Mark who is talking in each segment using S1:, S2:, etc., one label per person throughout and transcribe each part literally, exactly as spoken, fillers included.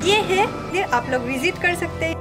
S1: ये है, ये आप लोग विजिट कर सकते हैं।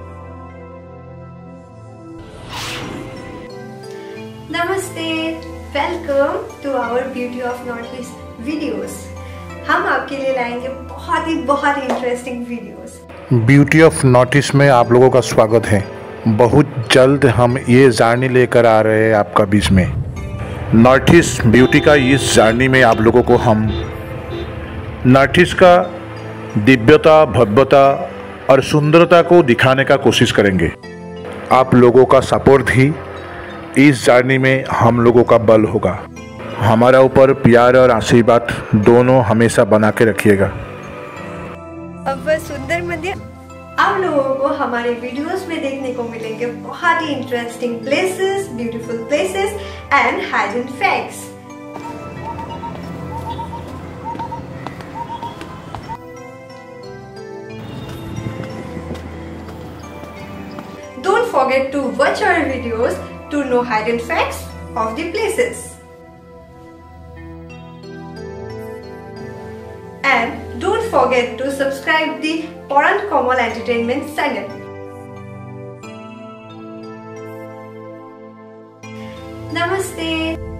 S1: नमस्ते, welcome to our beauty of north east videos. हम आपके लिए लाएंगे बहुत ही बहुत ही interesting videos.
S2: Beauty of north east में आप लोगों का स्वागत है। बहुत जल्द हम ये जर्नी लेकर आ रहे हैं आपका बीच में। नॉर्थ ईस्ट ब्यूटी का इस जर्नी में आप लोगों को हम नॉर्थ ईस्ट का दिव्यता, भव्यता और सुंदरता को दिखाने का कोशिश करेंगे। आप लोगों का सपोर्ट ही इस जर्नी में हम लोगों का बल होगा। हमारा ऊपर प्यार और आशीर्वाद दोनों हमेशा बना के रखिएगा।
S1: अब वह सुंदर मंदिर आप लोगों को हमारे वीडियोस में देखने को मिलेंगे। बहुत ही interesting places, beautiful places and hidden facts. Don't forget to watch our videos to know hidden facts of the places. And don't forget to subscribe the Paran Komal Entertainment channel. Namaste.